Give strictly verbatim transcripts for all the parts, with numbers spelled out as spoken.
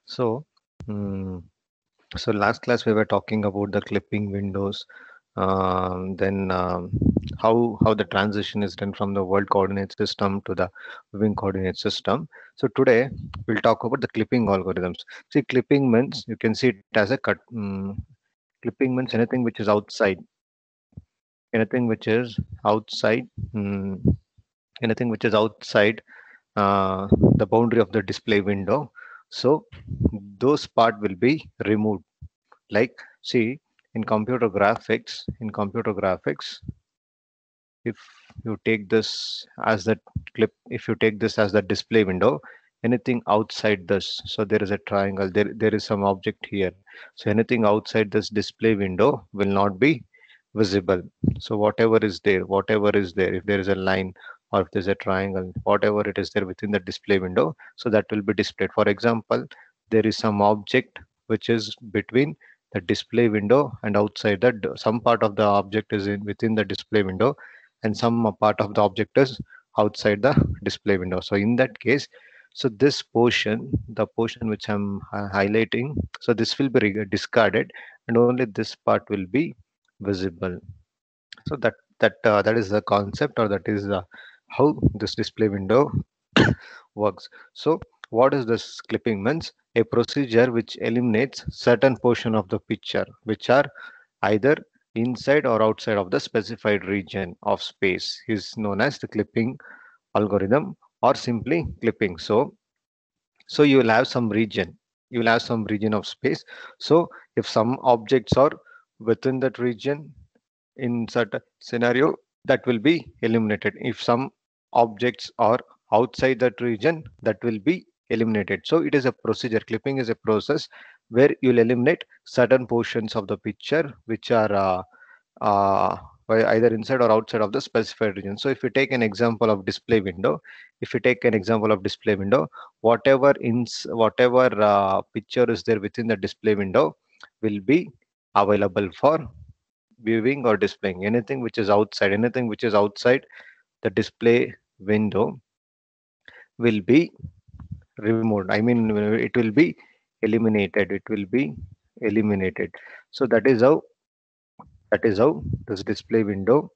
So, mm, so last class we were talking about the clipping windows, um, then um, how how the transition is done from the world coordinate system to the wing coordinate system. So today we'll talk about the clipping algorithms. See, clipping means you can see it as a cut. Um, clipping means anything which is outside, anything which is outside, um, anything which is outside uh, the boundary of the display window. So those part will be removed. Like, see, in computer graphics, in computer graphics, if you take this as the clip, if you take this as the display window, anything outside this, so there is a triangle, there there is some object here. So anything outside this display window will not be visible. So whatever is there, whatever is there, if there is a line or if there's a triangle, whatever it is there within the display window, so that will be displayed. For example, there is some object which is between the display window and outside that, some part of the object is in within the display window and some part of the object is outside the display window. So in that case, so this portion, the portion which I'm hi- highlighting, so this will be reg- discarded and only this part will be visible. So that that uh, that is the concept, or that is uh, how this display window works. So what is this clipping means? A procedure which eliminates certain portion of the picture which are either inside or outside of the specified region of space is known as the clipping algorithm, or simply clipping. So so you will have some region, you will have some region of space. So if some objects are within that region, in certain scenario, that will be eliminated. If some objects are outside that region, that will be eliminated. So it is a procedure. Clipping is a process where you'll eliminate certain portions of the picture which are uh, uh, by either inside or outside of the specified region. So if you take an example of display window, if you take an example of display window, whatever ins whatever uh, picture is there within the display window will be available for viewing or displaying. Anything which is outside, anything which is outside the display window will be removed. I mean, it will be eliminated. It will be eliminated. So that is how that is how this display window.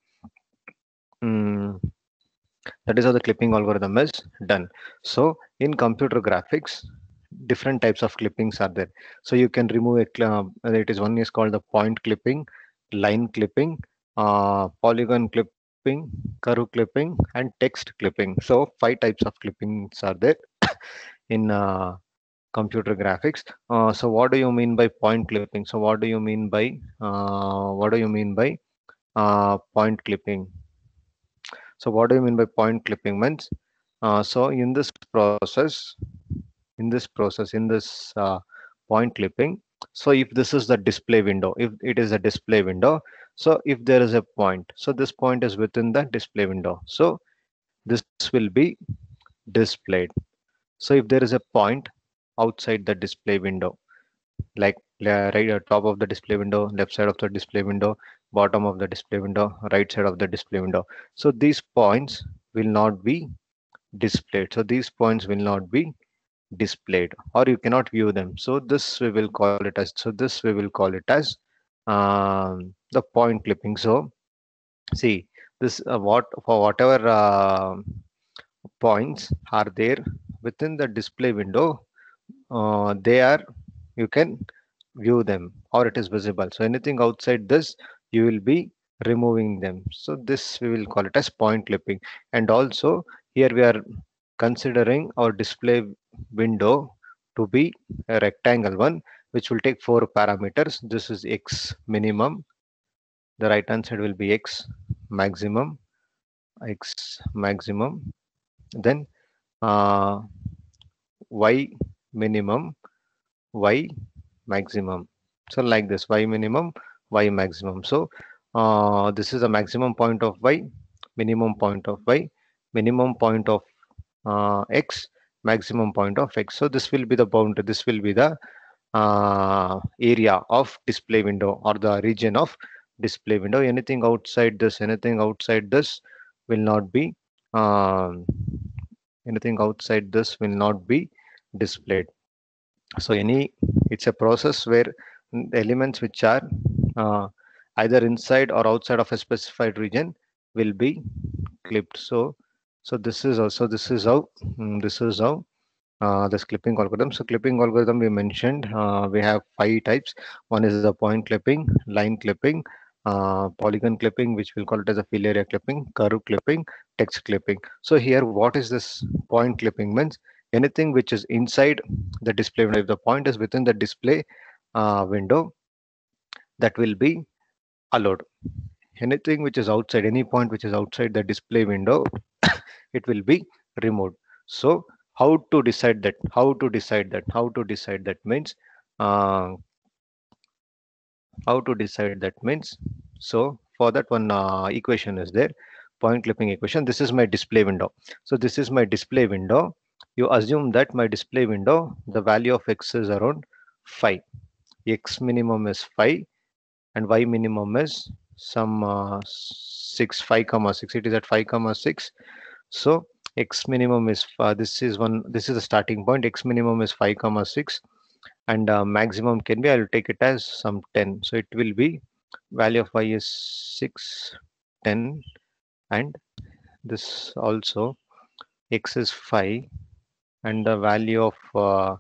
mm, that is how the clipping algorithm is done. So in computer graphics, different types of clippings are there. So you can remove a cl- uh, it is one is called the point clipping, line clipping, uh, polygon clipping, curve clipping, and text clipping. So five types of clippings are there in uh, computer graphics. Uh, so what do you mean by point clipping? So what do you mean by uh, what do you mean by uh, point clipping? So what do you mean by point clipping means? Uh, so in this process, in this process, in this uh, point clipping, so if this is the display window, if it is a display window, so if there is a point, so this point is within the display window. So this will be displayed. So if there is a point outside the display window, like uh, right at top of the display window, left side of the display window, bottom of the display window, right side of the display window. So these points will not be displayed. So these points will not be displayed, or you cannot view them. So this we will call it as, so this we will call it as um, the point clipping. So see this uh, what for whatever uh, points are there within the display window, uh, they are, you can view them or it is visible. So anything outside this, you will be removing them. So this we will call it as point clipping. And also here we are considering our display window to be a rectangle one, which will take four parameters. This is x minimum, the right hand side will be x maximum, x maximum, then uh, y minimum, y maximum. So like this, y minimum, y maximum. So uh, this is a maximum point of y, minimum point of y, minimum point of uh, x, maximum point of x. So this will be the boundary, this will be the uh, area of display window, or the region of display window. Anything outside this, anything outside this will not be um, anything outside this will not be displayed. So any, it's a process where the elements which are uh, either inside or outside of a specified region will be clipped. So so this is also, this is how mm, this is how uh, this clipping algorithm. So clipping algorithm we mentioned, uh, we have five types. One is the point clipping, line clipping, uh, polygon clipping, which we'll call it as a fill area clipping, curve clipping, text clipping. So here, what is this point clipping means? Anything which is inside the display window. If the point is within the display uh, window, that will be allowed. Anything which is outside, any point which is outside the display window, it will be removed. So how to decide that? How to decide that? How to decide that means, uh, how to decide that means, so for that one uh, equation is there, point clipping equation. This is my display window. So this is my display window. You assume that my display window, the value of x is around five. X minimum is five and y minimum is some uh, six, five comma six. It is at five comma six. So x minimum is uh, this is one, this is the starting point. X minimum is five comma six, and uh, maximum can be, I'll take it as some ten. So it will be, value of y is six, ten, and this also x is five, and the value of uh,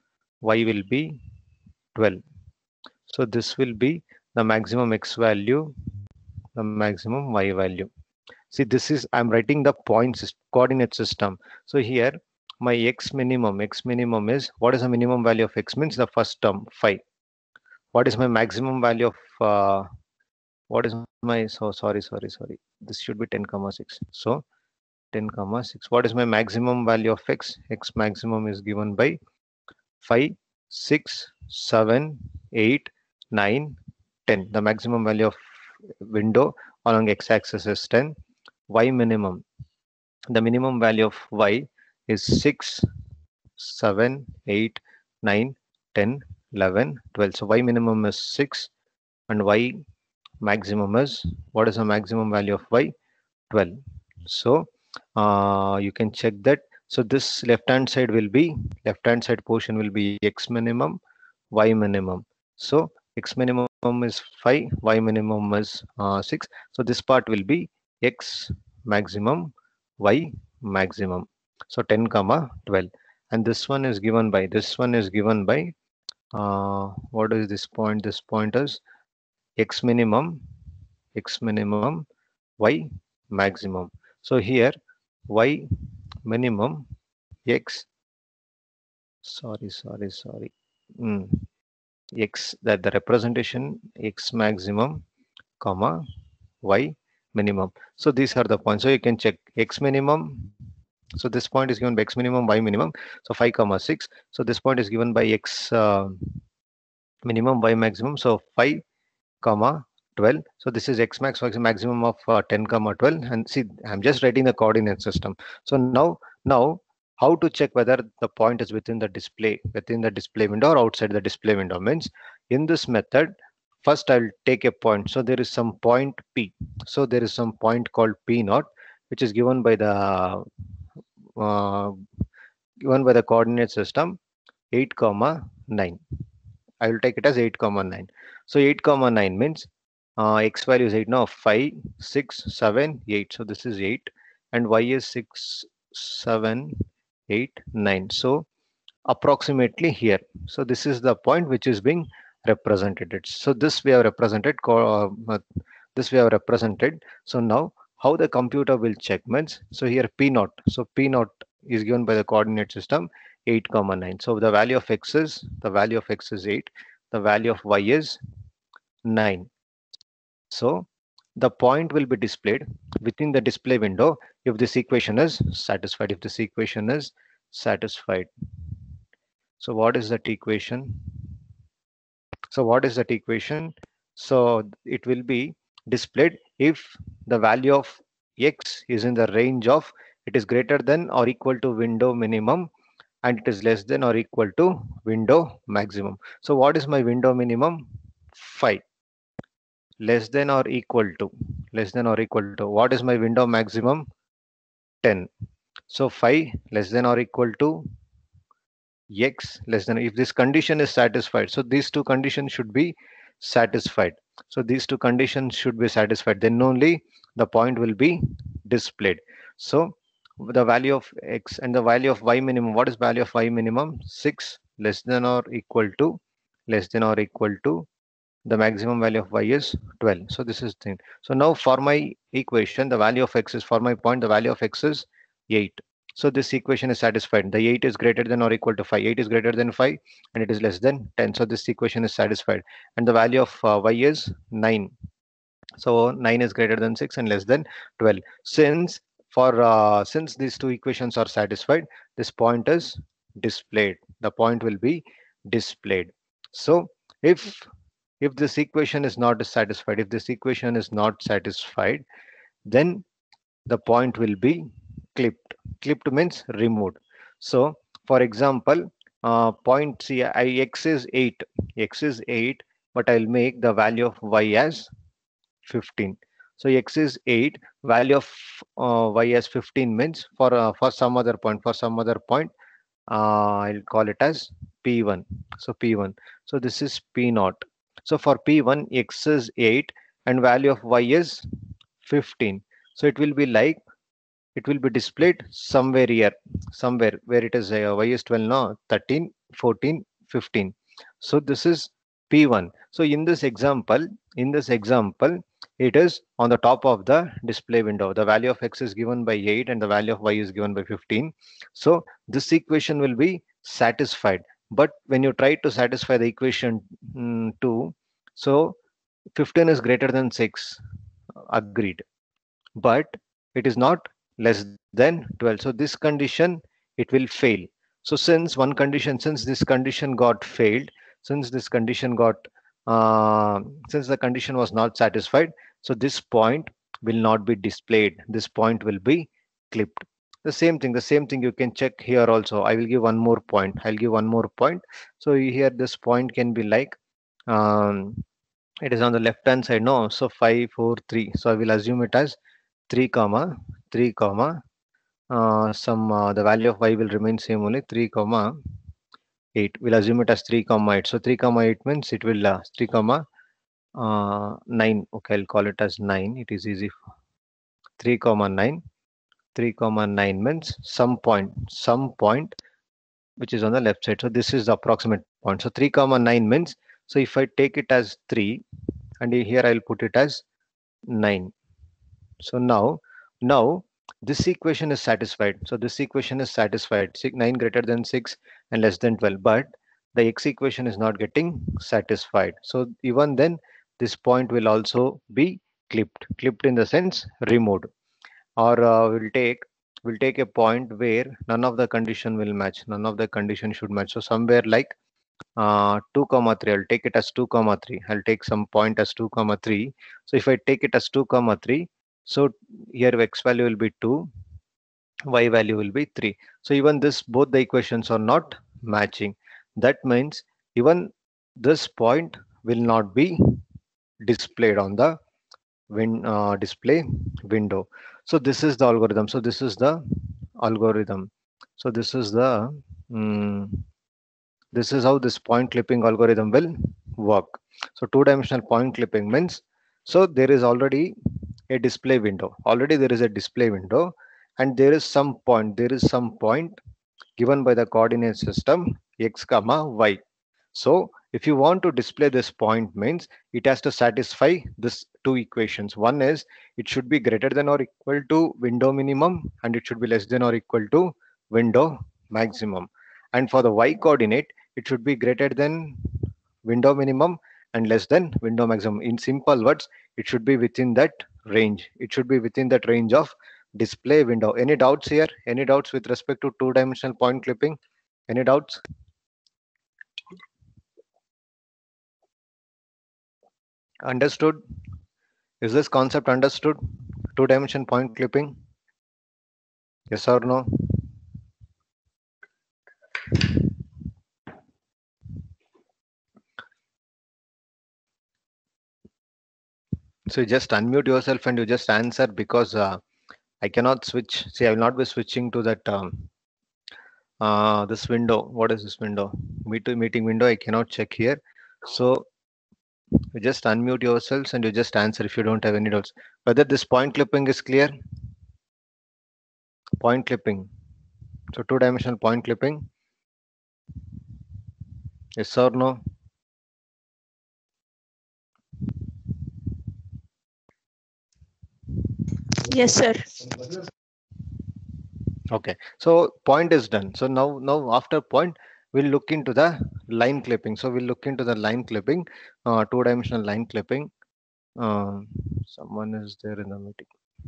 y will be twelve. So this will be the maximum x value, the maximum y value. See, this is, I'm writing the points coordinate system. So here my x minimum, x minimum is, what is the minimum value of x means the first term five. What is my maximum value of uh, what is my, so sorry sorry sorry this should be ten comma six. So ten comma six, what is my maximum value of x? X maximum is given by five, six, seven, eight, nine, ten. The maximum value of window along x-axis is ten. Y minimum, the minimum value of y is six, seven, eight, nine, ten, eleven, twelve. So y minimum is six and y maximum is, what is the maximum value of y? twelve. So uh, you can check that. So this left hand side will be, left hand side portion will be x minimum, y minimum. So x minimum is five, y minimum is uh, six. So this part will be x maximum, y maximum. So ten comma twelve. And this one is given by, this one is given by uh, what is this point? This point is x minimum, x minimum, y maximum. So here y minimum, x, sorry sorry sorry mm, x, that the representation x maximum comma y minimum. So these are the points. So you can check x minimum. So this point is given by x minimum, y minimum. So five comma six. So this point is given by x uh, minimum, y maximum. So five comma twelve. So this is x max, x maximum of uh, ten comma twelve. And see, I'm just writing the coordinate system. So now now how to check whether the point is within the display, within the display window or outside the display window means, in this method, first I'll take a point. So there is some point P. So there is some point called P naught, which is given by the uh, given by the coordinate system eight comma nine. I will take it as eight comma nine. So eight comma nine means uh, x value is eight now, five, six, seven, eight. So this is eight and y is six, seven, eight, nine. So approximately here. So this is the point which is being represented. So this we have represented, uh, this we have represented. So now how the computer will check means, so here P naught. So P naught is given by the coordinate system eight comma nine. So the value of x is, the value of x is eight, the value of y is nine. So the point will be displayed within the display window if this equation is satisfied, if this equation is satisfied. So what is that equation? So what is that equation? So it will be displayed if the value of x is in the range of, it is greater than or equal to window minimum and it is less than or equal to window maximum. So what is my window minimum? five. Less than or equal to, less than or equal to, what is my window maximum? ten. So five less than or equal to x less than, if this condition is satisfied, so these two conditions should be satisfied. So these two conditions should be satisfied, then only the point will be displayed. So the value of x and the value of y minimum, what is value of y minimum? six less than or equal to, less than or equal to the maximum value of y is twelve. So this is thing. So now for my equation, the value of x is, for my point, the value of x is eight. So this equation is satisfied. The eight is greater than or equal to five. eight is greater than five and it is less than ten. So this equation is satisfied. And the value of uh, y is nine. So nine is greater than six and less than twelve. Since for uh, since these two equations are satisfied, this point is displayed. The point will be displayed. So if if this equation is not satisfied, if this equation is not satisfied, then the point will be clipped. Clipped means removed. So for example, uh, point C I x is eight. X is eight, but I'll make the value of y as fifteen. So x is eight, value of uh, y as fifteen means for uh, for some other point, for some other point, uh, I'll call it as P one. So P one. So this is P naught. So for P one, x is eight and value of y is fifteen. So it will be like, it will be displayed somewhere here, somewhere where it is uh, y is twelve now, thirteen, fourteen, fifteen. So this is P one. So in this example, in this example, it is on the top of the display window. The value of x is given by eight and the value of y is given by fifteen. So this equation will be satisfied. But when you try to satisfy the equation mm, two, so fifteen is greater than six, agreed, but it is not less than twelve. So this condition, it will fail. So since one condition, since this condition got failed, since this condition got, uh, since the condition was not satisfied, so this point will not be displayed. This point will be clipped. The same thing, the same thing you can check here also. I will give one more point. I'll give one more point. So here this point can be like, um, it is on the left hand side. No, so five, four, three. So I will assume it as three comma three comma uh, some uh, the value of y will remain same only, three comma eight. We'll assume it as three comma eight. So three comma eight means it will uh, three comma uh, nine. Okay, I'll call it as nine. It is easy. three comma nine. three comma nine means some point, some point which is on the left side. So this is the approximate point. So three comma nine means, so if I take it as three and here I'll put it as nine. So now, now this equation is satisfied. So this equation is satisfied. six, nine greater than six and less than twelve. But the x equation is not getting satisfied. So even then, this point will also be clipped. Clipped in the sense removed. Or uh, we'll take we'll take a point where none of the condition will match. None of the condition should match. So somewhere like uh, two comma three, I'll take it as two comma three. I'll take some point as two comma three. So if I take it as two comma three, so here x value will be two, y value will be three. So even this, both the equations are not matching. That means even this point will not be displayed on the win uh, display window. So this is the algorithm. So this is the algorithm. So this is the mm this is how this point clipping algorithm will work. So two-dimensional point clipping means, so there is already a display window. Already there is a display window and there is some point, there is some point given by the coordinate system x comma y. So if you want to display this point means it has to satisfy this two equations. One is it should be greater than or equal to window minimum and it should be less than or equal to window maximum. And for the y coordinate, it should be greater than window minimum and less than window maximum. In simple words, it should be within that range. It should be within that range of display window. Any doubts here? Any doubts with respect to two-dimensional point clipping? Any doubts? Understood? Is this concept understood? Two-dimension point clipping? Yes or no? So you just unmute yourself and you just answer, because uh, I cannot switch. See, I will not be switching to that um, uh, this window. What is this window? Meet meeting window. I cannot check here. So you just unmute yourselves and you just answer if you don't have any doubts. Whether this point clipping is clear? Point clipping. So two-dimensional point clipping. Yes or no? Yes, sir. Okay. So point is done. So now, now after point, we'll look into the line clipping. So we'll look into the line clipping, uh, two-dimensional line clipping. Um, someone is there in the meeting.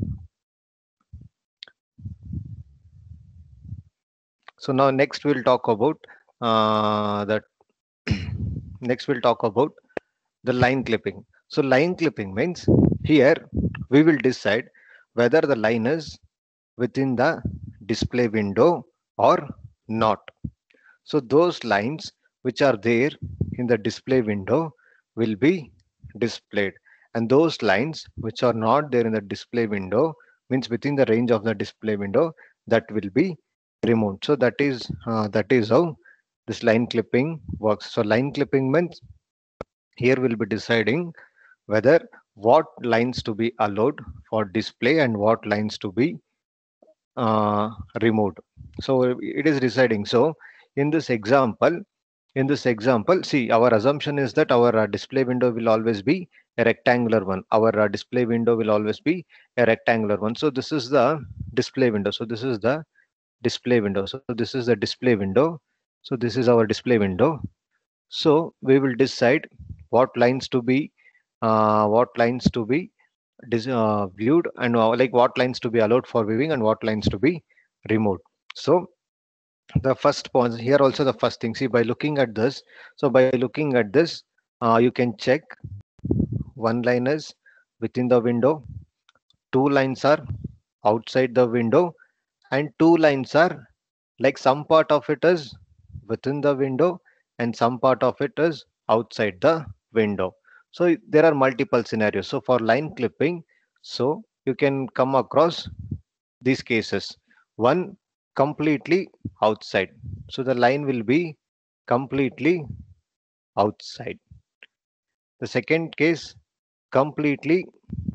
So now next we'll talk about uh, that. Next we'll talk about the line clipping. So line clipping means here we will decide whether the line is within the display window or not. So those lines which are there in the display window will be displayed, and those lines which are not there in the display window, means within the range of the display window, that will be removed. So that is uh, that is how this line clipping works. So line clipping means here we'll be deciding whether what lines to be allowed for display and what lines to be uh, removed. So it is deciding. So in this example, in this example, see, our assumption is that our uh, display window will always be a rectangular one. Our uh, display window will always be a rectangular one. So this is the display window. So this is the display window. So this is the display window. So this is our display window. So we will decide what lines to be, uh, what lines to be dis- uh, viewed, and uh, like what lines to be allowed for viewing and what lines to be removed. So the first point here, also the first thing, see, by looking at this, so by looking at this, uh, you can check one line is within the window, two lines are outside the window, and two lines are like some part of it is within the window and some part of it is outside the window. So there are multiple scenarios. So for line clipping, so you can come across these cases. One, completely outside. So the line will be completely outside. The second case, completely,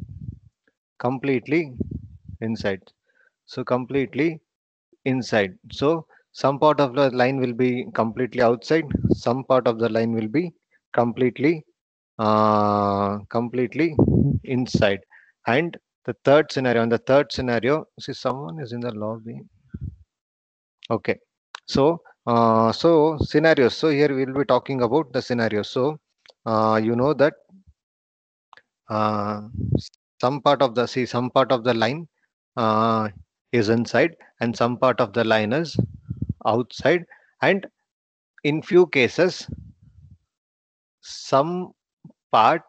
completely inside. So completely inside. So some part of the line will be completely outside. Some part of the line will be completely, uh, completely inside. And the third scenario, on the third scenario, see, someone is in the lobby. Okay. So, uh, so scenarios. So here we'll be talking about the scenarios. So, uh, you know that uh, some part of the see some part of the line uh, is inside and some part of the line is outside, and in few cases some part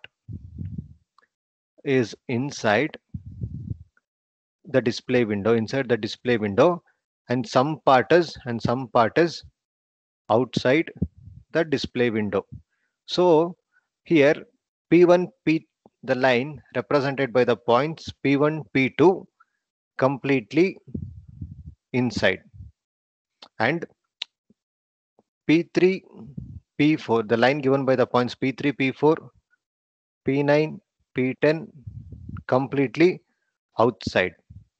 is inside the display window, inside the display window, and some part is and some part is outside the display window. So here P one, P the line represented by the points P one, P two completely inside, and P three, P four, the line given by the points P three, P four, P nine, P ten completely outside,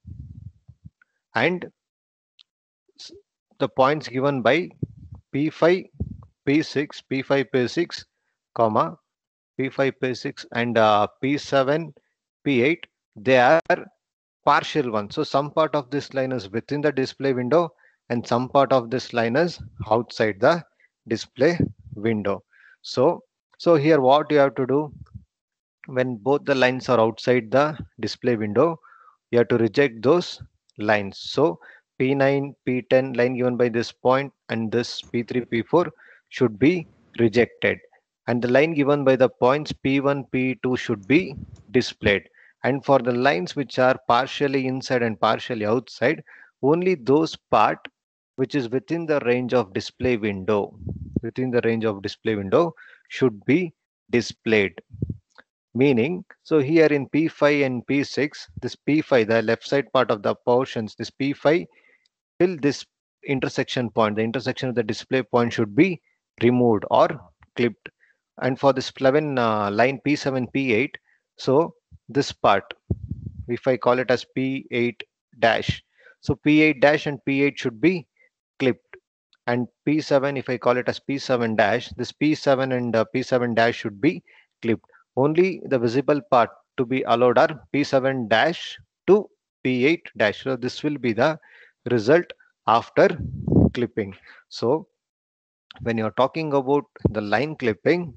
and the points given by P five, P six, P five, P six, comma P five, P six, and uh, P seven, P eight, they are partial ones. So some part of this line is within the display window and some part of this line is outside the display window. So, so here what you have to do, when both the lines are outside the display window, you have to reject those lines. So P nine, P ten line given by this point and this P three, P four should be rejected, and the line given by the points P one, P two should be displayed. And for the lines which are partially inside and partially outside, only those part which is within the range of display window, within the range of display window should be displayed. Meaning, so here in P five and P six, this P five, the left side part of the portions, this P five till this intersection point, the intersection of the display point should be removed or clipped. And for this eleven uh, line P seven P eight, so this part, if I call it as P eight dash, so P eight dash and P eight should be clipped. And P seven, if I call it as P seven dash, this P seven and uh, P seven dash should be clipped. Only the visible part to be allowed are P seven dash to P eight dash. So this will be the result after clipping. So when you're talking about the line clipping,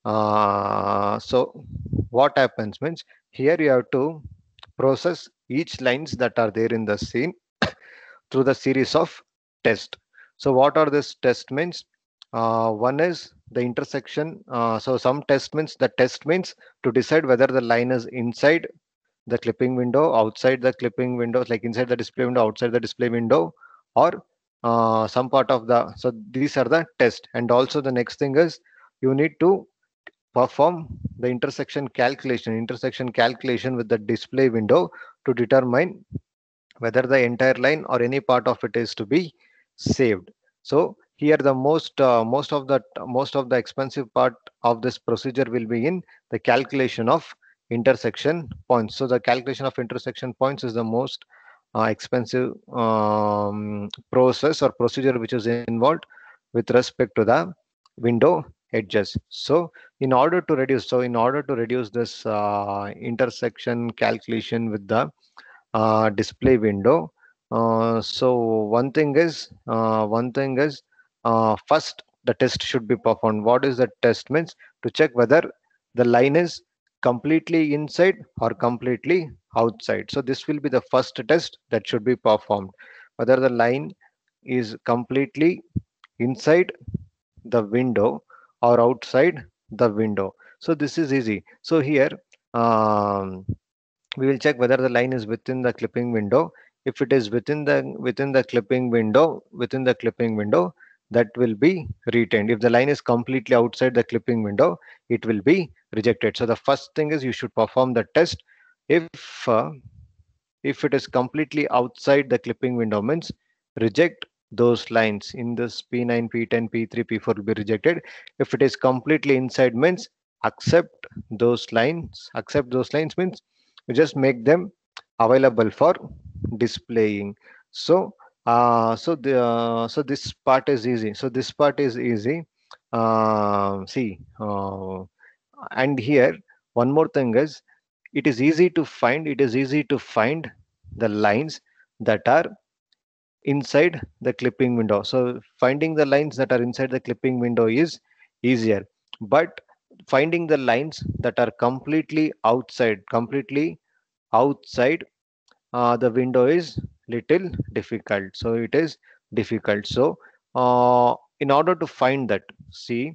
uh, so what happens means, here you have to process each lines that are there in the scene through the series of tests. So what are this test means? Uh, one is the intersection. Uh, so some test means, the test means to decide whether the line is inside the clipping window, outside the clipping window, like inside the display window, outside the display window, or uh, some part of the. So these are the test. And also the next thing is, you need to perform the intersection calculation, intersection calculation with the display window to determine whether the entire line or any part of it is to be saved. So here the most uh, most of the most of the expensive part of this procedure will be in the calculation of intersection points. So the calculation of intersection points is the most uh, expensive um, process or procedure which is involved with respect to the window edges. So in order to reduce, so in order to reduce this uh, intersection calculation with the uh, display window. Uh, so one thing is, uh, one thing is, uh, first the test should be performed. What is the test means? To check whether the line is completely inside or completely outside. So this will be the first test that should be performed. Whether the line is completely inside the window or outside the window. So this is easy. So here, um, we will check whether the line is within the clipping window. If it is within the within the clipping window, within the clipping window, that will be retained. If the line is completely outside the clipping window, it will be rejected. So the first thing is, you should perform the test. If uh, if it is completely outside the clipping window, means reject those lines. In this P nine, P ten, P three, P four will be rejected. If it is completely inside, means accept those lines. Accept those lines means you just make them available for displaying. So uh, so the uh, so this part is easy. So this part is easy. Uh, see, uh, and here one more thing is, it is easy to find it is easy to find the lines that are inside the clipping window. So finding the lines that are inside the clipping window is easier, but finding the lines that are completely outside completely outside uh, the window is little difficult. So it is difficult. So uh, in order to find that, see,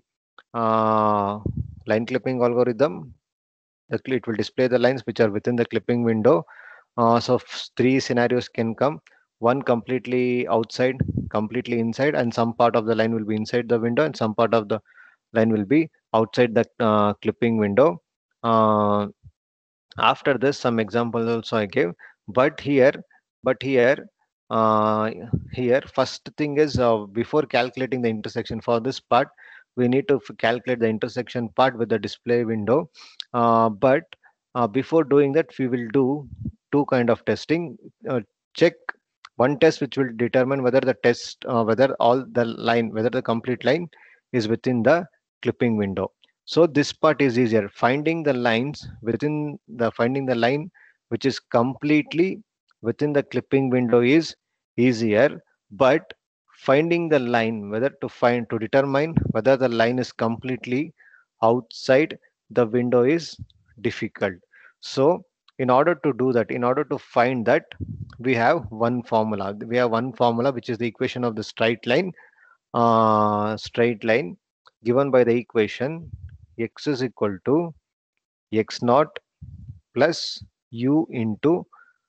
uh, line clipping algorithm, the cl- it will display the lines which are within the clipping window. Uh, so f- three scenarios can come: one completely outside, completely inside, and some part of the line will be inside the window, and some part of the line will be outside the uh, clipping window. Uh, After this, some examples also I gave, but here, but here, uh, here, first thing is, uh, before calculating the intersection for this part, we need to f- calculate the intersection part with the display window. Uh, but uh, before doing that, we will do two kind of testing. Uh, check one test which will determine whether the test, uh, whether all the line, whether the complete line is within the clipping window. So this part is easier. Finding the lines within the finding the line which is completely within the clipping window is easier, but finding the line, whether to find to determine whether the line is completely outside the window is difficult. So in order to do that, in order to find that, we have one formula. We have one formula which is the equation of the straight line. Uh, straight line given by the equation x is equal to x naught plus u into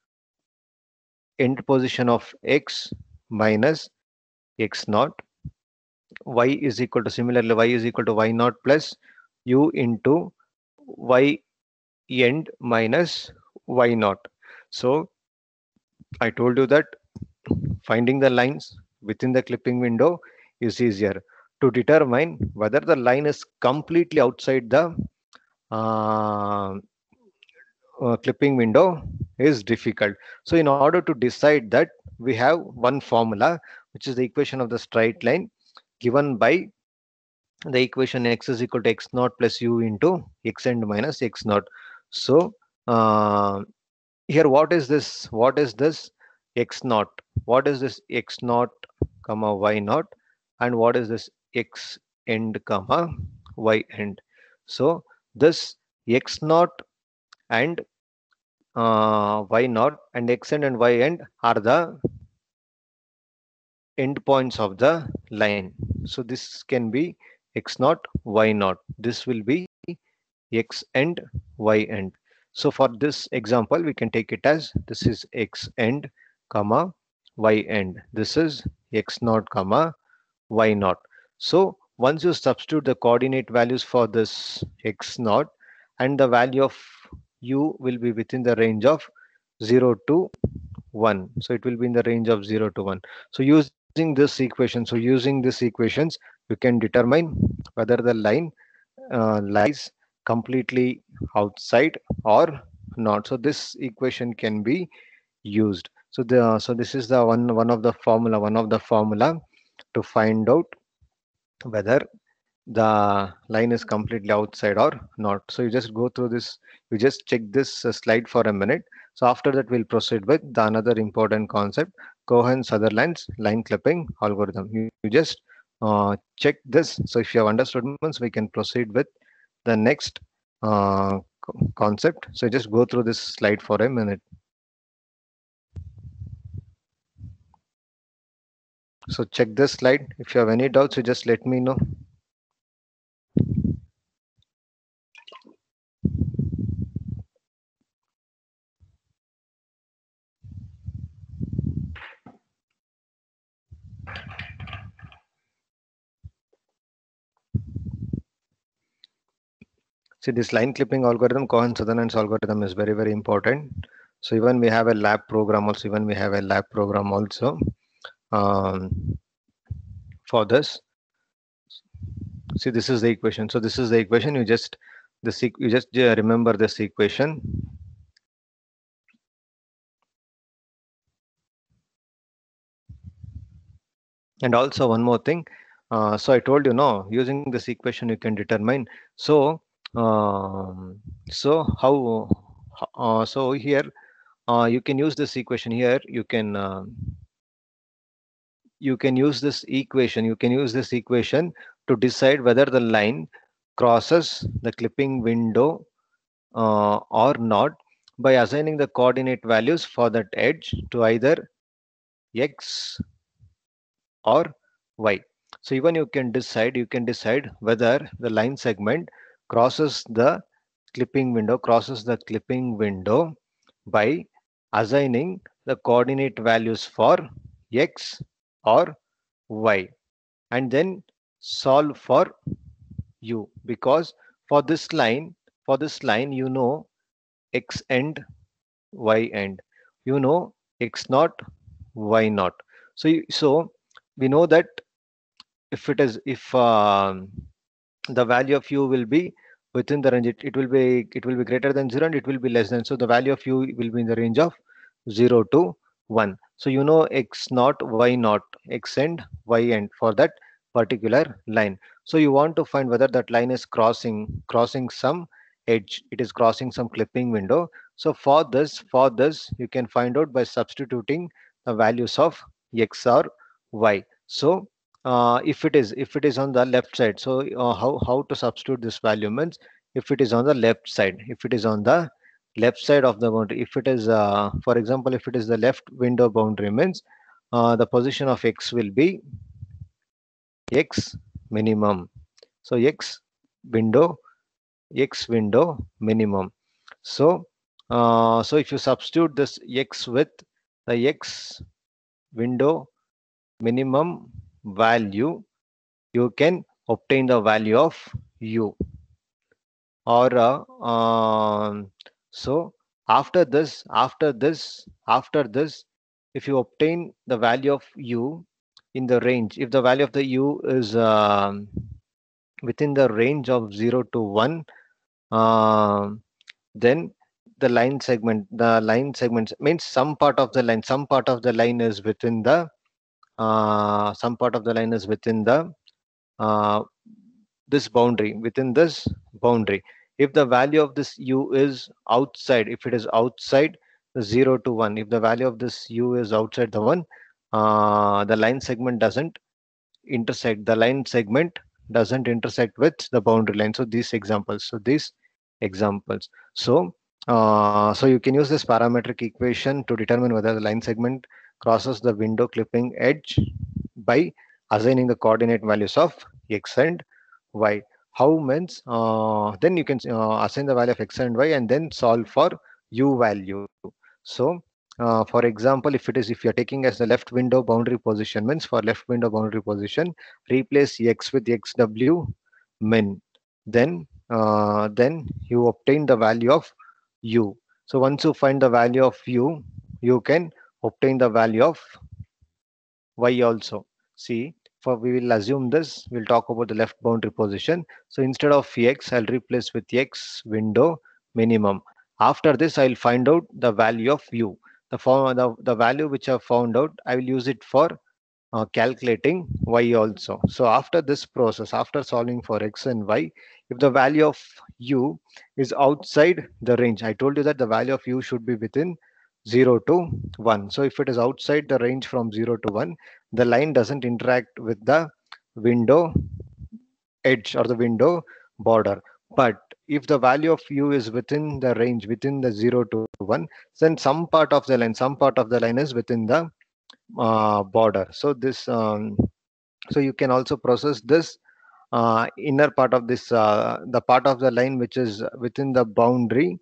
end position of x minus x naught. Y is equal to, similarly, y is equal to y naught plus u into y end minus y naught. So I told you that finding the lines within the clipping window is easier. To determine whether the line is completely outside the uh, uh, clipping window is difficult. So in order to decide that, we have one formula, which is the equation of the straight line, given by the equation x is equal to x naught plus u into x end minus x naught. So uh, here, what is this? What is this x naught? What is this x naught comma y naught? And what is this x end comma y end? So this x naught and uh, y naught and x end and y end are the endpoints of the line. So this can be x naught, y naught. This will be x end, y end. So for this example, we can take it as this is x end, comma y end. This is x naught, comma y naught. So once you substitute the coordinate values for this x naught, and the value of u will be within the range of zero to one. So it will be in the range of zero to one. So using this equation, so using this equations, you can determine whether the line uh, lies completely outside or not. So this equation can be used. So the so this is the one one of the formula one of the formula to find out whether the line is completely outside or not. So you just go through this, you just check this uh, slide for a minute. So after that, we'll proceed with the another important concept, Cohen-Sutherland's line clipping algorithm. You, you just uh, check this. So if you have understood, means we can proceed with the next uh, co- concept. So just go through this slide for a minute. So check this slide. If you have any doubts, you just let me know. See, this line clipping algorithm, Cohen-Sutherland's algorithm, is very, very important. So even we have a lab program also, even we have a lab program also um, for this. See, this is the equation. So this is the equation. You just this you just uh, remember this equation. And also one more thing. Uh, so I told you, no, using this equation you can determine. So um, so how? Uh, so here uh, you can use this equation here. You can. Uh, you can use this equation you can use this equation to decide whether the line crosses the clipping window uh, or not, by assigning the coordinate values for that edge to either x or y. So even you can decide you can decide whether the line segment crosses the clipping window crosses the clipping window by assigning the coordinate values for x or y, and then solve for u, because for this line for this line you know x end, y end, you know x naught, y naught. So you, so we know that if it is if um, the value of u will be within the range, it, it will be it will be greater than zero and it will be less than, so the value of u will be in the range of zero to one. So you know x naught, y naught, x end, y end for that particular line. So you want to find whether that line is crossing crossing some edge, it is crossing some clipping window. So for this for this you can find out by substituting the values of x or y. So uh, if it is if it is on the left side, so uh, how how to substitute this value means, if it is on the left side if it is on the left side of the boundary, if it is uh, for example, if it is the left window boundary means uh, the position of x will be x minimum. So x window x window minimum. So uh, so if you substitute this x with the x window minimum value, you can obtain the value of u. Or uh, um, so after this after this after this if you obtain the value of u, in the range, if the value of the u is um, within the range of zero to one, um, then the line segment, the line segments means some part of the line, some part of the line is within the uh, some part of the line is within the uh, this boundary, within this boundary. If the value of this u is outside, if it is outside the zero to one, if the value of this u is outside the one, uh, the line segment doesn't intersect, the line segment doesn't intersect with the boundary line. So these examples, so these examples so uh, so you can use this parametric equation to determine whether the line segment crosses the window clipping edge by assigning the coordinate values of x and y. How means uh, then you can uh, assign the value of x and y and then solve for u value. So uh, for example, if it is, if you're taking as the left window boundary position, means for left window boundary position, replace x with xw min, then uh, then you obtain the value of u. So once you find the value of u, you can obtain the value of y also. See, for we will assume this, we'll talk about the left boundary position. So instead of x, I'll replace with x window minimum. After this, I'll find out the value of u. The, form, the, the value which I've found out, I will use it for uh, calculating y also. So after this process, after solving for x and y, if the value of u is outside the range, I told you that the value of u should be within zero to one. So if it is outside the range from zero to one, the line doesn't interact with the window edge or the window border. But if the value of u is within the range, within the zero to one, then some part of the line, some part of the line is within the uh, border. So this um, so you can also process this uh, inner part of this uh, the part of the line which is within the boundary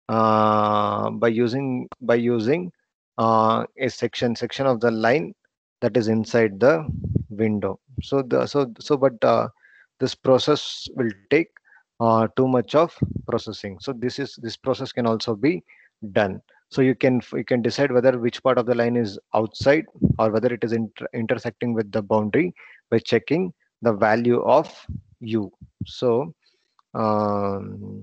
uh, by using by using uh, a section section of the line that is inside the window. So the so so but uh, this process will take uh, too much of processing. So this is this process can also be done. So you can you can decide whether which part of the line is outside or whether it is inter- intersecting with the boundary by checking the value of u. So um,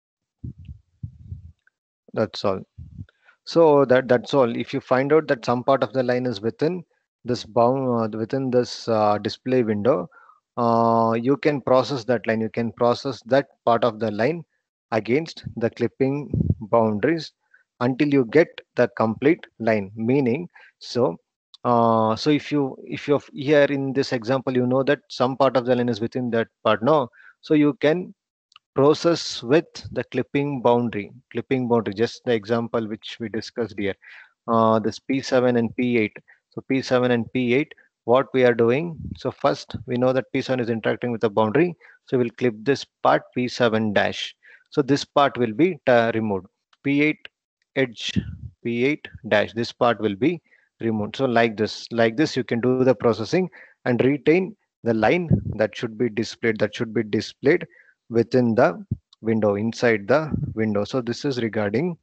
that's all. So that that's all. If you find out that some part of the line is within this bound uh, within this uh, display window, uh, you can process that line. You can process that part of the line against the clipping boundaries until you get the complete line. Meaning, so uh, so if you if you're here in this example, you know that some part of the line is within that part. No, so you can process with the clipping boundary clipping boundary, just the example which we discussed here, uh, this p seven and p eight. So p seven and p eight, what we are doing, so first we know that p seven is interacting with the boundary, so we'll clip this part p seven dash. So this part will be uh, removed. P eight edge, p eight dash, this part will be removed. So like this like this you can do the processing and retain the line that should be displayed that should be displayed within the window, inside the window. So this is regarding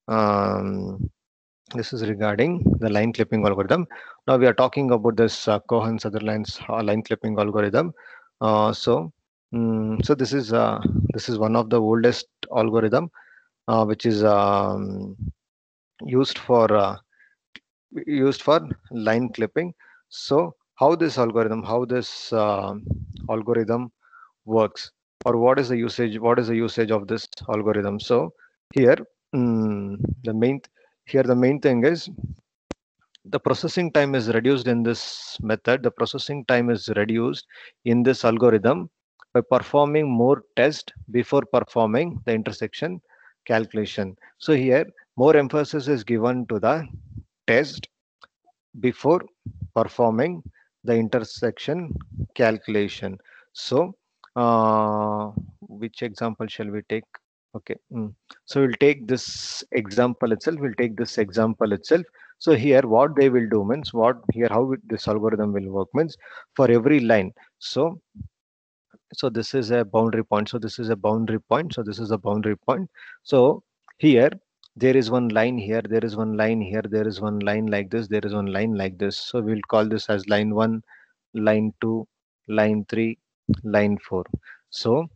um, this is regarding the line clipping algorithm. Now we are talking about this uh, Cohen Sutherland's uh, line clipping algorithm. Uh, so mm, so this is uh, this is one of the oldest algorithm uh, which is um, used for uh, used for line clipping. So how this algorithm how this uh, algorithm works, or what is the usage what is the usage of this algorithm. So here mm, the main here the main thing is the processing time is reduced in this method. The processing time is reduced in this algorithm by performing more tests before performing the intersection calculation. So here more emphasis is given to the test before performing the intersection calculation. So, uh, which example shall we take? Okay, mm. So we'll take this example itself. We'll take this example itself. So here, what they will do means what here how it- this algorithm will work means for every line. So, so this is a boundary point. So this is a boundary point. So this is a boundary point. So here there is one line here, there is one line here, there is one line like this, there is one line like this. So we'll call this as line one, line two, line three, line four. So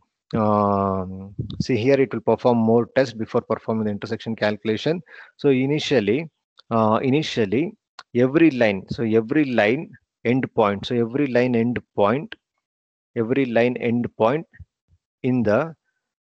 um, see here it will perform more tests before performing the intersection calculation. So initially, uh, initially every line, so every line end point, so every line end point, every line end point in the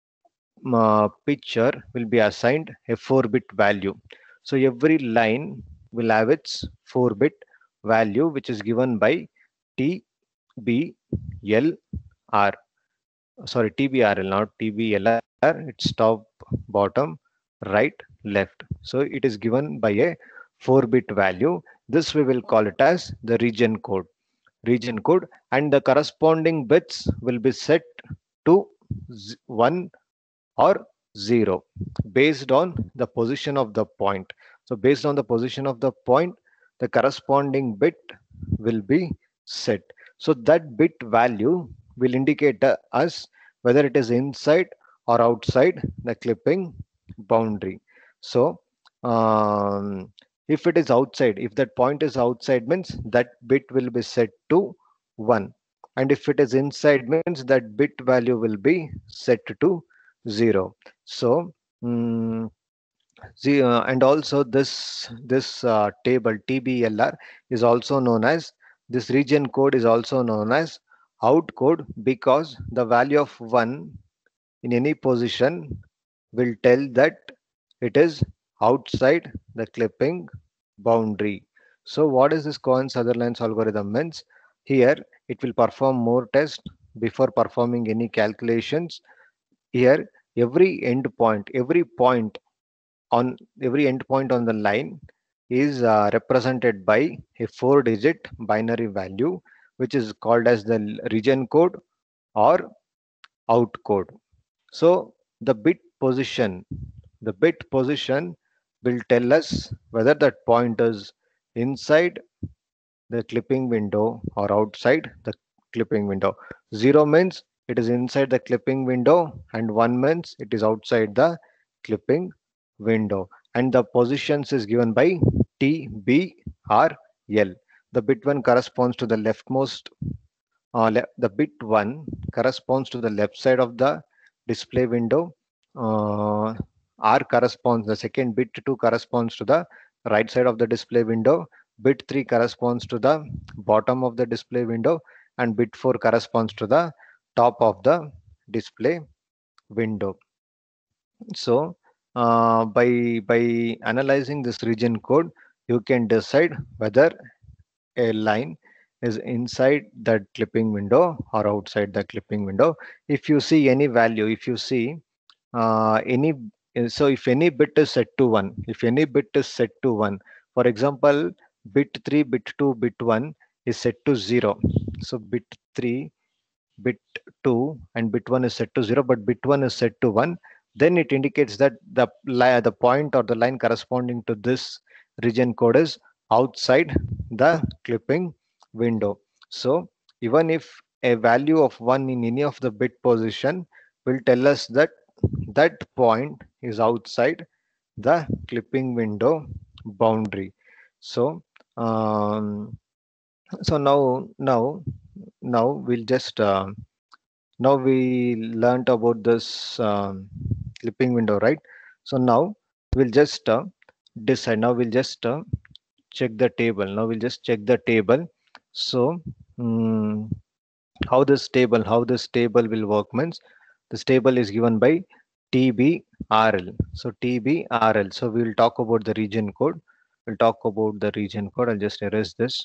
uh, picture will be assigned a four bit value. So every line will have its four bit value, which is given by T B L R. Sorry, T B R L, not T B L R. It's top, bottom, right, left. So it is given by a four bit value. This we will call it as the region code. Region code, and the corresponding bits will be set to one or zero based on the position of the point. So based on the position of the point, the corresponding bit will be set. So that bit value will indicate uh, us whether it is inside or outside the clipping boundary. So um, if it is outside, if that point is outside, means that bit will be set to one, and if it is inside, means that bit value will be set to zero. So mm, see, uh, and also this this uh, table T B L R is also known as, this region code is also known as out code, because the value of one in any position will tell that it is outside the clipping boundary. So what is this Cohen-Sutherland's algorithm means? Here it will perform more tests before performing any calculations. Here every end point, every point on every endpoint on the line is uh, represented by a four digit binary value, which is called as the region code or out code. So the bit position, the bit position will tell us whether that point is inside the clipping window or outside the clipping window. Zero means it is inside the clipping window, and one means it is outside the clipping window. And the positions is given by T, B, R, L. The bit one corresponds to the leftmost, uh, le- the bit one corresponds to the left side of the display window. Uh, R corresponds, the second bit two corresponds to the right side of the display window. Bit three corresponds to the bottom of the display window, and bit four corresponds to the top of the display window. So uh, by by analyzing this region code, you can decide whether a line is inside that clipping window or outside the clipping window. If you see any value, if you see uh, any, so if any bit is set to one, if any bit is set to one, for example, bit three, bit two, bit one is set to zero. So bit three, bit two, and bit one is set to zero, but bit one is set to one, then it indicates that the li- the point or the line corresponding to this region code is outside the clipping window. So even if a value of one in any of the bit position will tell us that that point is outside the clipping window boundary. So um, so now now now we'll just uh, now we learnt about this um, clipping window, right? So now we'll just uh, decide, now we'll just uh, check the table, now we'll just check the table. So mm, how this table, how this table will work means, this table is given by T B R L. So T B R L, so we'll talk about the region code, we'll talk about the region code. I'll just erase this.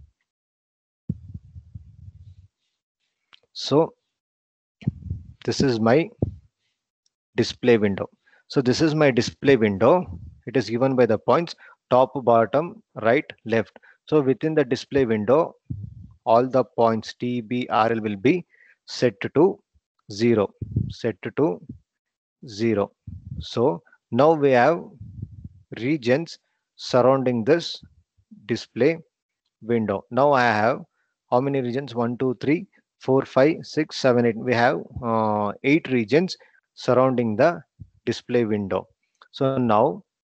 So this is my display window. So this is my display window. It is given by the points top, bottom, right, left. So within the display window, all the points T, B, R, L will be set to zero, set to zero. So now we have regions surrounding this display window. Now I have how many regions? One, two, three, four, five, six, seven, eight. We have uh, eight regions surrounding the display window. So now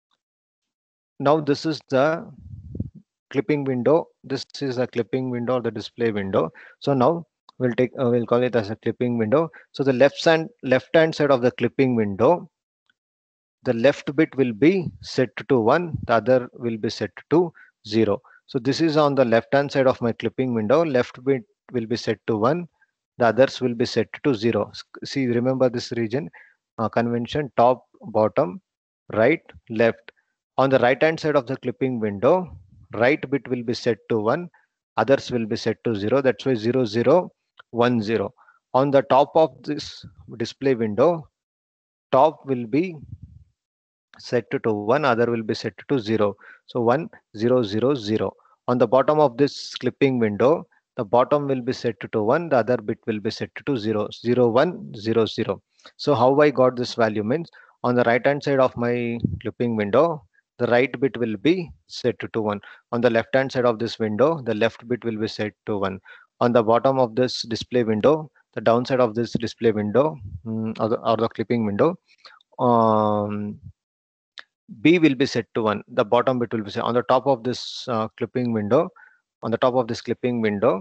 Now this is the clipping window. This is a clipping window or the display window. So now we'll take uh, we'll call it as a clipping window. So the left hand left hand side of the clipping window, the left bit will be set to one, the other will be set to zero. So this is on the left hand side of my clipping window. Left bit will be set to one, the others will be set to zero. See, remember this region uh, convention: top, bottom, right, left. On the right hand side of the clipping window, right bit will be set to one, others will be set to zero. That's why zero zero one zero. On the top of this display window, top will be set to one, other will be set to zero. So one zero zero zero. On the bottom of this clipping window, the bottom will be set to one, the other bit will be set to zero zero one zero zero. So how I got this value means, on the right hand side of my clipping window, the right bit will be set to one. On the left hand side of this window, the left bit will be set to one. On the bottom of this display window, the downside of this display window, mm, or, the, or the clipping window, um, B will be set to one. The bottom bit will be set on the top of this uh, clipping window. On the top of this clipping window,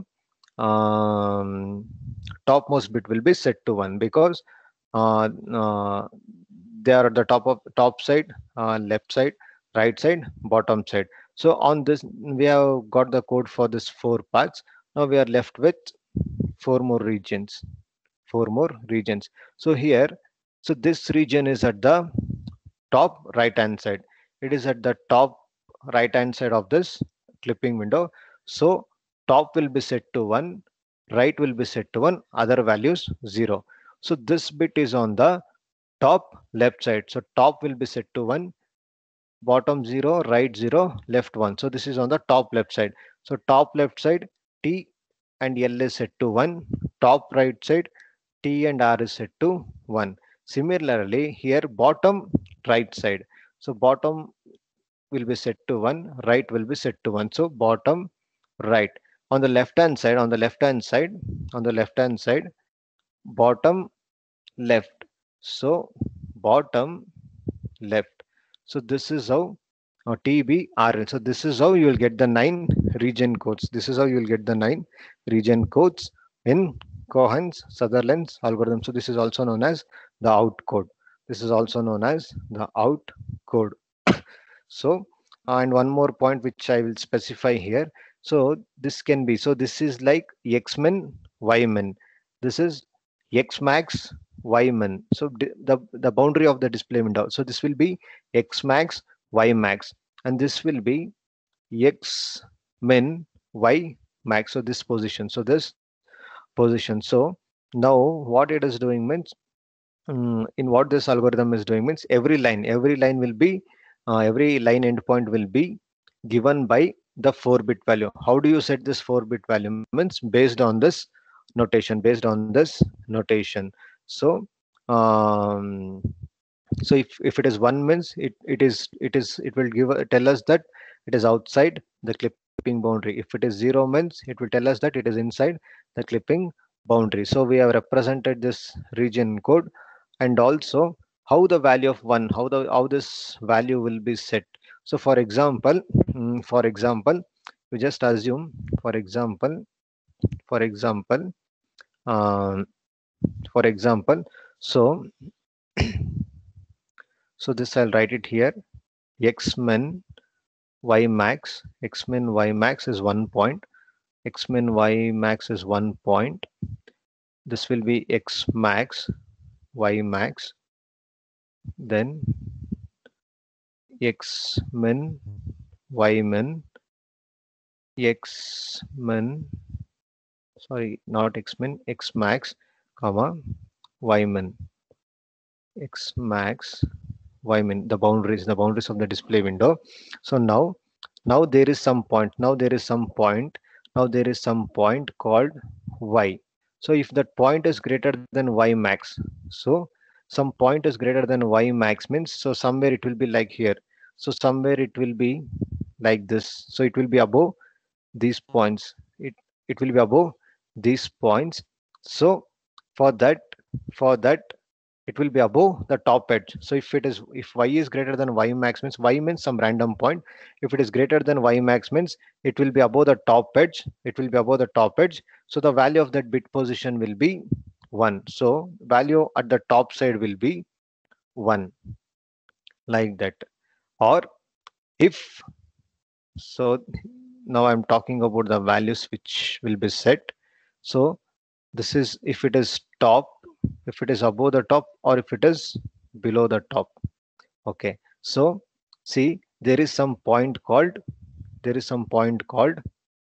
um, topmost bit will be set to one, because uh, uh, they are at the top of top side, uh, left side, right side, bottom side. So on this, we have got the code for this four parts. Now we are left with four more regions. Four more regions. So here, so this region is at the top right hand side. It is at the top right hand side of this clipping window. So top will be set to one, right will be set to one, other values zero. So this bit is on the top left side. So top will be set to one, bottom zero, right zero, left one. So this is on the top left side. So top left side, T and L is set to one, top right side, T and R is set to one. Similarly, here bottom right side. So bottom will be set to one, right will be set to one. So bottom right. On the left hand side, on the left hand side, on the left hand side, bottom left. So bottom left. So this is how uh, T B R L. So this is how you will get the nine region codes. This is how you will get the nine region codes in Cohen's Sutherland's algorithm. So this is also known as the out code. This is also known as the out code. So, and one more point which I will specify here. So this can be, so this is like X min, Y min. This is X max, Y min. So the, the, the boundary of the display window. So this will be X max, Y max, and this will be X min, Y max. So this position. So this position. So now what it is doing means, um, in what this algorithm is doing means, every line, every line will be, uh, every line endpoint will be given by the four bit value. How do you set this four bit value means, based on this notation, based on this notation. So um, so if, if it is one means, it, it is it is it will give a- tell us that it is outside the clipping boundary. If it is zero means, it will tell us that it is inside the clipping boundary. So we have represented this region code, and also how the value of one, how the how this value will be set. So for example, mm, for example, we just assume, for example, for example, um, for example, so so this I'll write it here: X min, Y max, X min, Y max is one point, X min, Y max is one point. This will be X max, Y max, then X min, Y min, X min, sorry, not X min, X max, comma, Y min, X max, Y min, the boundaries, the boundaries of the display window. So now, now there is some point, now there is some point, now there is some point called Y. So if that point is greater than Y max, so some point is greater than Y max means, so somewhere it will be like here. So somewhere it will be like this. So it will be above these points. It it will be above these points. So for that, for that it will be above the top edge. So if it is, if y is greater than y max, means y means some random point. If it is greater than y max, means it will be above the top edge. It will be above the top edge. So the value of that bit position will be one. So value at the top side will be one, like that. Or if, so now I'm talking about the values which will be set. So this is if it is top, if it is above the top, or if it is below the top. Okay, so see, there is some point called, there is some point called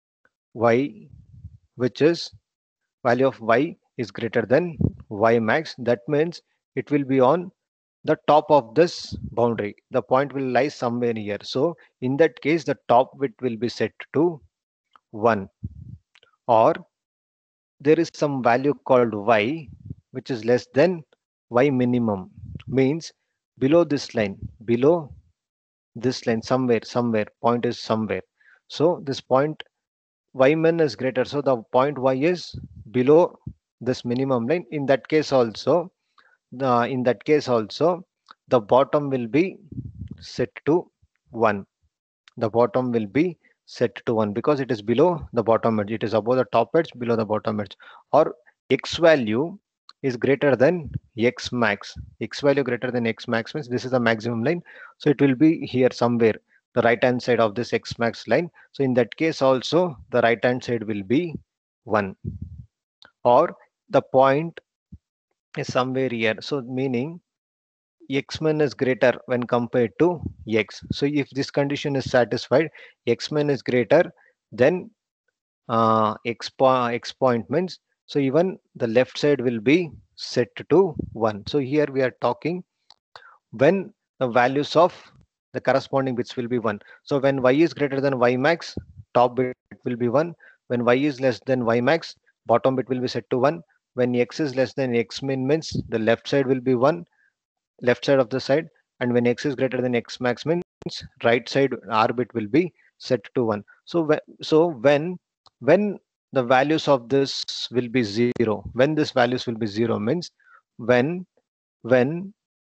y, which is value of y is greater than y max. That means it will be on the top of this boundary. The point will lie somewhere here. So in that case, the top bit will be set to one. Or there is some value called y, which is less than y minimum, means below this line, below this line, somewhere, somewhere, point is somewhere. So this point y min is greater. So the point y is below this minimum line. In that case also, the in that case also, the bottom will be set to one. The bottom will be set to one because it is below the bottom edge. It is above the top edge, below the bottom edge. Or x value is greater than x max. X value greater than x max means this is the maximum line. So it will be here somewhere, the right hand side of this x max line. So in that case also, the right hand side will be one. Or the point is somewhere here. So meaning x min is greater when compared to x. So if this condition is satisfied, x min is greater than uh, x, po x point means, so even the left side will be set to one. So here we are talking when the values of the corresponding bits will be one. So when y is greater than y max, top bit will be one. When y is less than y max, bottom bit will be set to one. When x is less than x min means the left side will be one, left side of the side. And when x is greater than x max means right side r bit will be set to one. So when, so when when the values of this will be zero, when this values will be zero means when when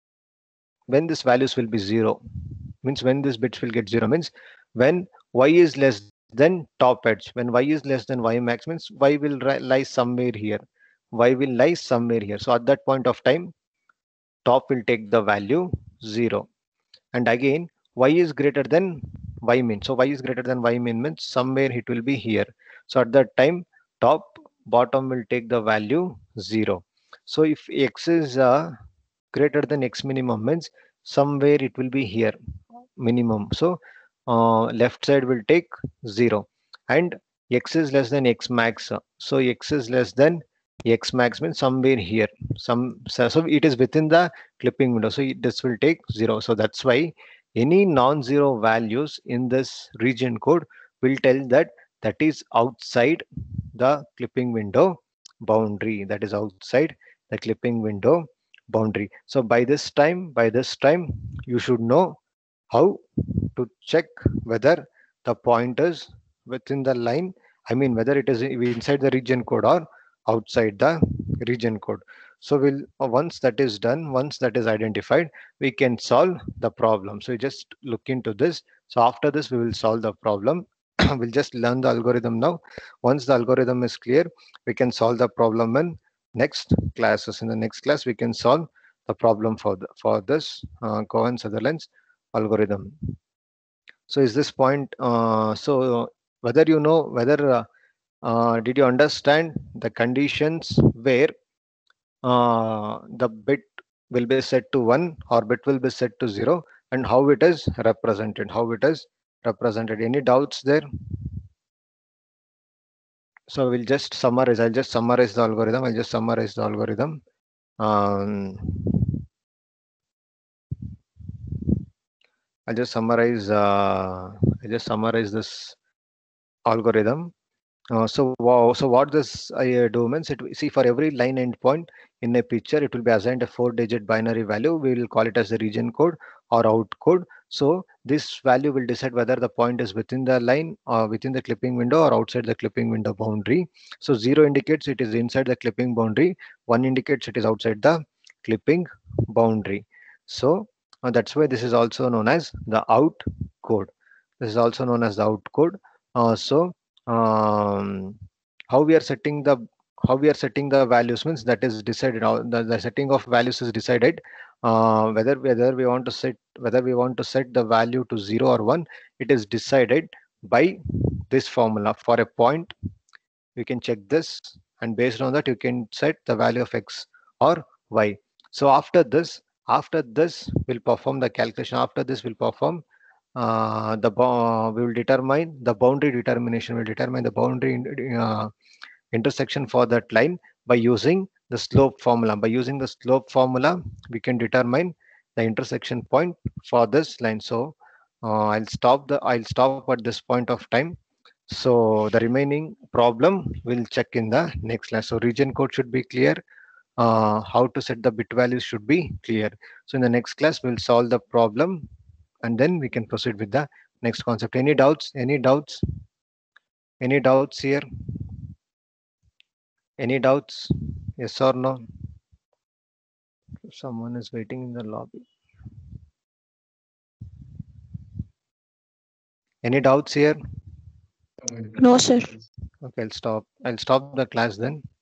when this values will be zero, means when this bits will get zero means when y is less than top edge. When y is less than y max means y will lie somewhere here, y will lie somewhere here. So at that point of time, top will take the value zero. And again, y is greater than y min. So y is greater than y min means somewhere it will be here. So at that time, top, bottom will take the value zero. So if x is uh, greater than x minimum means somewhere it will be here, minimum. So uh, left side will take zero. And x is less than x max. So x is less than x max means somewhere here. Some so so it is within the clipping window. So it, this will take zero. So that's why any non-zero values in this region code will tell that that is outside the clipping window boundary. That is outside the clipping window boundary. So by this time, by this time, you should know how to check whether the point is within the line. I mean, whether it is inside the region code or outside the region code. So we'll uh, once that is done, once that is identified, we can solve the problem. So you just look into this. So after this, we will solve the problem. We'll just learn the algorithm now. Once the algorithm is clear, we can solve the problem in next classes. In the next class, we can solve the problem for the, for this uh, Cohen-Sutherland's algorithm. So is this point? Uh, so whether you know whether uh, uh, did you understand the conditions where uh, the bit will be set to one or bit will be set to zero, and how it is represented? How it is represented? Any doubts there? So we'll just summarize. I'll just summarize the algorithm. I'll just summarize the algorithm. Um, I'll just summarize. Uh, I just summarize this algorithm. Uh, so wow, so what this I uh, do means it see for every line endpoint in a picture, it will be assigned a four-digit binary value. We will call it as the region code or out code. So this value will decide whether the point is within the line or within the clipping window or outside the clipping window boundary. So zero indicates it is inside the clipping boundary. One indicates it is outside the clipping boundary. So uh, that's why this is also known as the out code. This is also known as the out code. Uh, so um, how we are setting the how we are setting the values means that is decided. uh, The, the setting of values is decided uh, whether whether we want to set whether we want to set the value to zero or one. It is decided by this formula. For a point, you can check this, and based on that, you can set the value of x or y. So after this, after this, we'll perform the calculation. After this, we'll perform uh, the bo- we will determine the boundary determination. Will determine the boundary uh, intersection for that line by using the slope formula. By using the slope formula, we can determine the intersection point for this line. So uh, I'll stop the I'll stop at this point of time. So the remaining problem we'll check in the next class. So region code should be clear. Uh, how to set the bit values should be clear. So in the next class we'll solve the problem, and then we can proceed with the next concept. Any doubts? Any doubts? Any doubts here? Any doubts? Yes or no? Someone is waiting in the lobby. Any doubts here? No, sir. Okay, I'll stop. I'll stop the class then.